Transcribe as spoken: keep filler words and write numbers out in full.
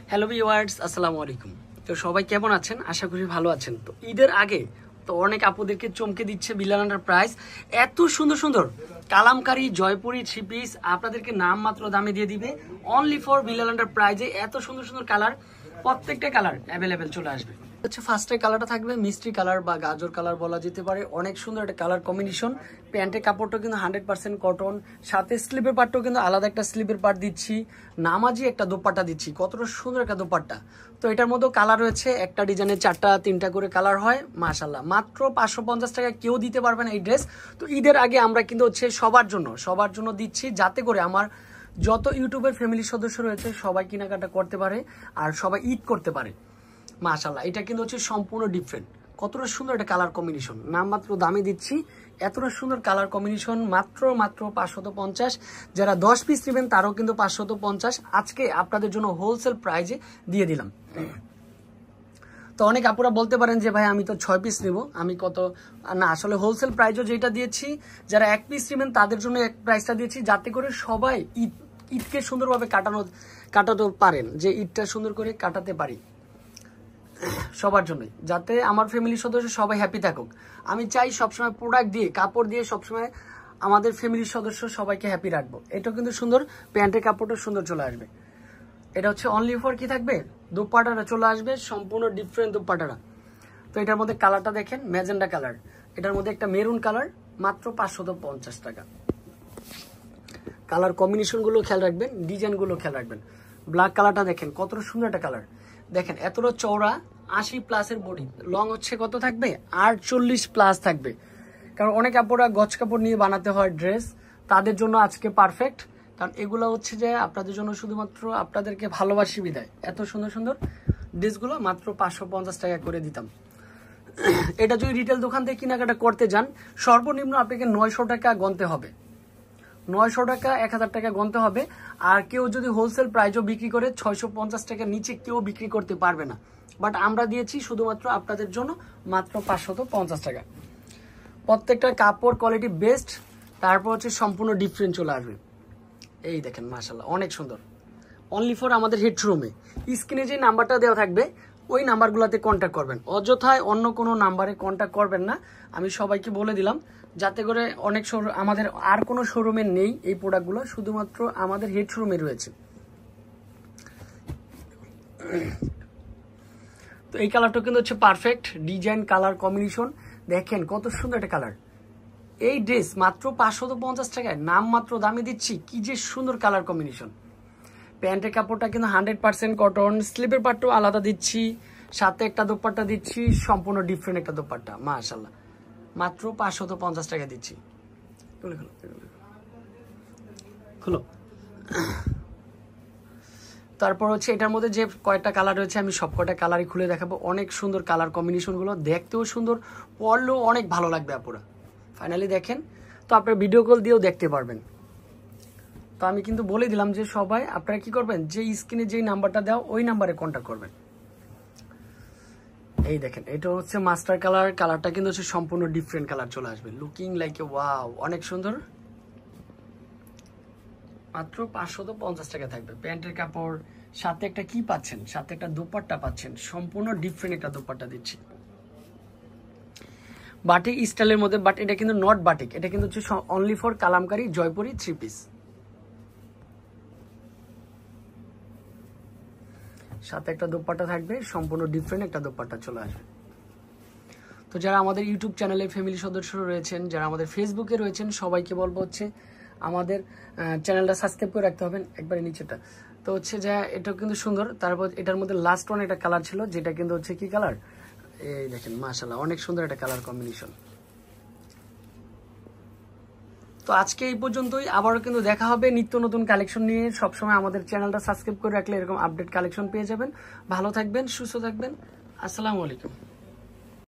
Hello viewers, আসসালামু আলাইকুম। তো সবাই কেমন আছেন? আশা করি ভালো আছেন। তো ঈদের আগে তো অনেক আপুদেরকে চমকে দিচ্ছে বিলাল এন্টারপ্রাইজ। এত সুন্দর সুন্দর কালামকারী জয়পুরি থ্রি পিস আপনাদেরকে নাম মাত্র দামে দিয়ে দিবে অনলি ফর বিলাল এন্টারপ্রাইজে। এত সুন্দর সুন্দর কালার, প্রত্যেকটা কালার অ্যাভেলেবেল চলে আসবে। হচ্ছে ফার্স্টের কালারটা থাকবে মিষ্টি কালার বা গাজর কালার বলা যেতে পারে। অনেক সুন্দর একটা কালার কম্বিনেশন। প্যান্টের কাপড়টা কিন্তু হান্ড্রেড পার্সেন্ট কটন, সাথে স্লিপের পার্টটাও কিন্তু আলাদা একটা স্লিপের পার্ট দিচ্ছি, নামাজি একটা দোপাট্টা দিচ্ছি। কতটা সুন্দর একটা দোপাট্টা। তো এটার মধ্যেও কালার রয়েছে, একটা ডিজাইনের চারটা তিনটা করে কালার হয়। মাশাল্লাহ, মাত্র পাঁচশো পঞ্চাশ টাকা কেউ দিতে পারবে না এই ড্রেস। তো ঈদের আগে আমরা কিন্তু হচ্ছে সবার জন্য সবার জন্য দিচ্ছি, যাতে করে আমার যত ইউটিউবের ফ্যামিলি সদস্য রয়েছে সবাই কেনাকাটা করতে পারে আর সবাই ঈদ করতে পারে। মাশাআল্লাহ, এটা কিন্তু হচ্ছে সম্পূর্ণ ডিফারেন্ট। কতটা সুন্দর একটা কালার কম্বিনেশন, নাম মাত্র দামে দিচ্ছি। এতটা সুন্দর কালার কম্বিনেশন মাত্র মাত্র পাঁচশত পঞ্চাশ। যারা দশ পিস নেবেন তারাও কিন্তু পাঁচশত পঞ্চাশ। আজকে আপনাদের জন্য হোলসেল প্রাইজে দিয়ে দিলাম। তো অনেক আপুরা বলতে পারেন যে ভাই আমি তো ছয় পিস নেব, আমি কত না, আসলে হোলসেল প্রাইজও যেটা দিয়েছি, যারা এক পিস নেবেন তাদের জন্য এক প্রাইসটা দিয়েছি, যাতে করে সবাই ঈদ ঈদকে সুন্দরভাবে কাটানো কাটাতে পারেন, যে ঈদটা সুন্দর করে কাটাতে পারি সবার জন্যই, যাতে আমার ফ্যামিলির সদস্য সবাই হ্যাপি থাকুক। আমি চাই সবসময় প্রোডাক্ট দিয়ে, কাপড় দিয়ে সবসময় আমাদের ফ্যামিলির সদস্য সবাইকে হ্যাপি রাখবো। এটা কিন্তু সুন্দর, প্যান্টের কাপড়টা সুন্দর চলে আসবে। এটা হচ্ছে অনলি ফর কি থাকবে, দোপাট্টাটা চলে আসবে সম্পূর্ণ ডিফারেন্ট দোপাট্টাটা। তো এটার মধ্যে কালারটা দেখেন, ম্যাজেন্ডা কালার, এটার মধ্যে একটা মেরুন কালার, মাত্র পাঁচশত পঞ্চাশ টাকা। কালার কম্বিনেশন গুলো খেয়াল রাখবেন, ডিজাইন গুলো খেয়াল রাখবেন। ব্ল্যাক কালারটা দেখেন, কতটা সুন্দর একটা কালার। দেখেন এতটা চওড়া, আশি প্লাসের বডি, লং হচ্ছে কত থাকবে, আটচল্লিশ প্লাস থাকবে। কারণ অনেক কাপড়া গজ কাপড় নিয়ে বানাতে হয় ড্রেস, তাদের জন্য আজকে পারফেক্ট। কারণ এগুলো হচ্ছে যে আপনাদের জন্য শুধুমাত্র আপনাদেরকে ভালোবাসি বিদায় এত সুন্দর সুন্দর ড্রেসগুলো মাত্র পাঁচশো পঞ্চাশ টাকা করে দিতাম। এটা যদি রিটেল দোকান থেকে কেনাকাটা করতে যান, সর্বনিম্ন আপনাকে নয়শো টাকা গণতে হবে, নয়শো টাকা এক হাজার টাকা গণতে হবে। আর কেউ যদি হোলসেল প্রাইজও বিক্রি করে, ছয়শো পঞ্চাশ টাকার নিচে কেউ বিক্রি করতে পারবে না। বাট আমরা দিয়েছি শুধুমাত্র আপনাদের জন্য মাত্র পাঁচশত পঞ্চাশ টাকা। প্রত্যেকটা কাপড় কোয়ালিটি বেস্ট, তারপর হচ্ছে সম্পূর্ণ ডিফারেন্ট চলে আসবে। এই দেখেন মাশাআল্লাহ, অনেক সুন্দর। অনলি ফর আমাদের হেডরুমে স্ক্রিনে যে নাম্বারটা দেওয়া থাকবে ওই নাম্বারগুলোতে কন্ট্যাক্ট করবেন, অযথায় অন্য কোনো নাম্বারে কন্ট্যাক্ট করবেন না। আমি সবাইকে বলে দিলাম, যাতে করে অনেক আমাদের আর কোনো শোরুমে নেই এই প্রোডাক্টগুলো, শুধুমাত্র আমাদের হেডরুমে রয়েছে। তো এই কালারটা কিন্তু হচ্ছে পারফেক্ট ডিজাইন, কালার কম্বিনেশন দেখেন কত সুন্দর একটা কালার। এই ড্রেস মাত্র পাঁচশত পঞ্চাশ টাকায় নাম মাত্র দামে দিচ্ছি, কি যে সুন্দর কালার কম্বিনেশন। প্যান্টের কাপড়টা কিন্তু হান্ড্রেড পার্সেন্ট কটন, স্লিপের পার্টটাও আলাদা দিচ্ছি, সাথে একটা দোপাট্টা দিচ্ছি, সম্পূর্ণ ডিফারেন্ট একটা দোপাট্টা। মাশাআল্লাহ, মাত্র পাঁচশত পঞ্চাশ টাকা দিচ্ছি। খুলো খুলো। তারপর হচ্ছে এটার মধ্যে যে কয়েকটা কালার রয়েছে আমি সব কয়টা কালারই খুলে দেখাবো। অনেক সুন্দর কালার কম্বিনেশনগুলো, দেখতেও সুন্দর, পরলেও অনেক ভালো লাগবে আপুরা। ফাইনালি দেখেন, তো আপনার ভিডিও কল দিয়েও দেখতে পারবেন। তো আমি কিন্তু বলে দিলাম যে সবাই আপনারা কি করবেন, যে স্ক্রিনে যেই নাম্বারটা দেওয়া ওই নাম্বারে কন্ট্যাক্ট করবেন। এই দেখেন, এটা হচ্ছে মাস্টার কালার, কালারটা কিন্তু হচ্ছে সম্পূর্ণ ডিফারেন্ট কালার চলে আসবে, লুকিং লাইক এ ওয়াও, অনেক সুন্দর। মাত্র পাঁচশত পঞ্চাশ টাকা থাকবে। প্যান্টের কাপড়, সাথে একটা কি পাচ্ছেন, সাথে একটা দোপাট্টা পাচ্ছেন, সম্পূর্ণ ডিফারেন্ট একটা দোপাট্টা দিচ্ছি বাটিক স্টাইলের মধ্যে। বাট এটা কিন্তু নট বাটিক, এটা কিন্তু হচ্ছে only for Kalamkari Jaipuri three piece. সাথে একটা দোপাট্টা থাকবে, সম্পূর্ণ ডিফারেন্ট একটা দোপাট্টা চলে আসবে। তো যারা আমাদের ইউটিউব চ্যানেলে ফ্যামিলি সদস্য রয়েছেন, যারা আমাদের ফেসবুকে রয়েছেন, সবাইকে বলবো হচ্ছে আমাদের চ্যানেলটা সাবস্ক্রাইব করে রাখতে হবেন, একবারে নিচেটা। তো হচ্ছে যে এটাও কিন্তু সুন্দর। তারপর এটার মধ্যে লাস্ট ওয়ান একটা কালার ছিল, যেটা কিন্তু হচ্ছে কি কালার, এই দেখেন মাশাআল্লাহ, অনেক সুন্দর একটা কালার কম্বিনেশন। তো আজকে এই পর্যন্তই, আবারও কিন্তু দেখা হবে নিত্য নতুন কালেকশন নিয়ে। সবসময় আমাদের চ্যানেলটা সাবস্ক্রাইব করে রাখলে এরকম আপডেট কালেকশন পেয়ে যাবেন। ভালো থাকবেন, সুস্থ থাকবেন, আসসালামু আলাইকুম।